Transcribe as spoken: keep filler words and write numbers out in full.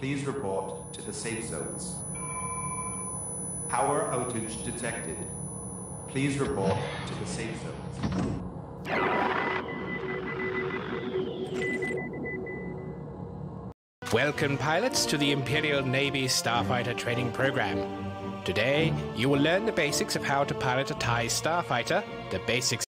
Please report to the safe zones. Power outage detected. Please report to the safe zones. Welcome, pilots, to the Imperial Navy Starfighter Training Program. Today, you will learn the basics of how to pilot a TIE Starfighter, the basics